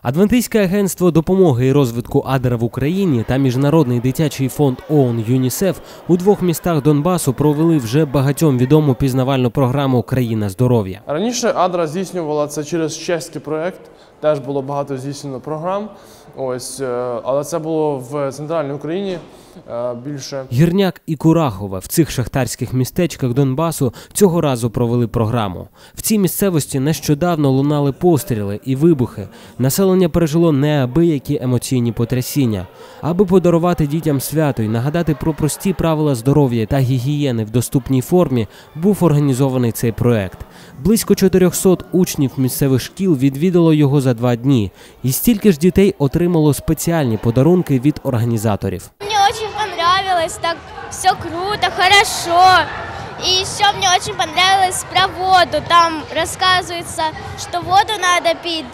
Адвентистське агентство допомоги і розвитку Адра в Україні та Міжнародний дитячий фонд ООН ЮНІСЕФ у двох містах Донбасу провели вже багатьом відому пізнавальну програму «Країна здоров'я». Раніше Адра здійснювала це через чеський проєкт, теж було багато здійснено програм, але це було в центральній Україні більше. Гірняк і Курахове в цих шахтарських містечках Донбасу цього разу провели програму. В цій місцевості нещодавно лунали постріли і вибухи. Населення пережило неабиякі емоційні потрясіння. Аби подарувати дітям свято і нагадати про прості правила здоров'я та гігієни в доступній формі, був організований цей проект. Близько 400 учнів місцевих шкіл відвідало його за 2 дні. І стільки ж дітей отримало спеціальні подарунки від організаторів. Мне очень понравилось, так все круто, хорошо. И еще мне очень понравилось про воду. Там рассказывается, что воду надо пить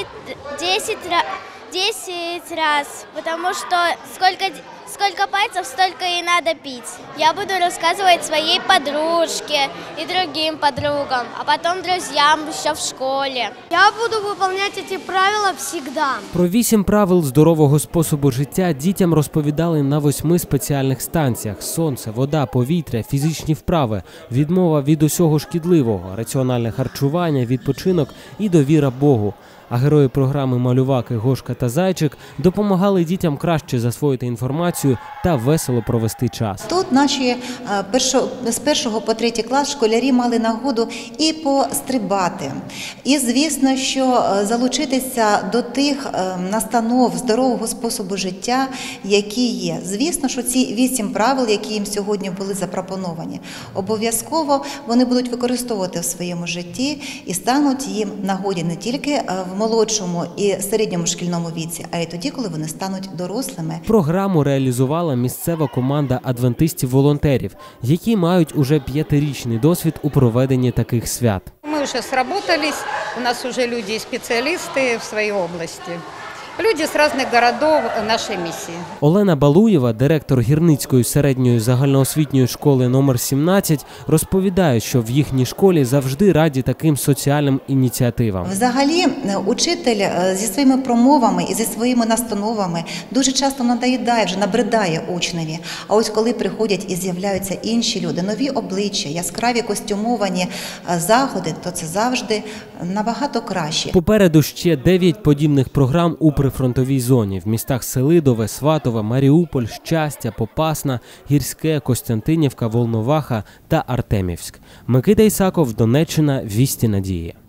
10 раз, потому что сколько пальцев, столько и надо пить. Я буду рассказывать своей подружке и другим подругам, а потом друзьям еще в школе. Я буду выполнять эти правила всегда. Про 8 правил здорового способу життя дітям розповідали на 8 спеціальних станціях: сонце, вода, повітря, фізичні вправи, відмова від усього шкідливого, раціональне харчування, відпочинок і довіра Богу. А герої програми «Малюваки» Гошка та Зайчик допомагали дітям краще засвоїти інформацію та весело провести час. Тут наші з 1 по 3 клас школярі мали нагоду і пострибати. І, звісно, що залучитися до тих настанов здорового способу життя, які є. Звісно, що ці 8 правил, які їм сьогодні були запропоновані, обов'язково вони будуть використовувати в своєму житті і стануть їм нагоді не тільки в молодшому і середньому шкільному віці, а й тоді, коли вони стануть дорослими. Програму реалізувала місцева команда адвентистів-волонтерів, які мають уже 5-річний досвід у проведенні таких свят. Ми вже сработались, у нас вже люди-спеціалісти в своїй області. Люди з різних містів нашої місії. Олена Балуєва, директор Гірницької середньої загальноосвітньої школи номер 17, розповідає, що в їхній школі завжди раді таким соціальним ініціативам. Взагалі, учитель зі своїми промовами і зі своїми настановами дуже часто надоїдає, вже набридає учневі. А ось коли приходять і з'являються інші люди, нові обличчя, яскраві костюмовані заходи, то це завжди набагато краще. Попереду ще 9 подібних програм у прифронтовій зоні в містах Селидове, Сватове, Маріуполь, Щастя, Попасна, Гірське, Костянтинівка, Волноваха та Артемівськ. Микита Ісаков, Донеччина, Вісті Надії.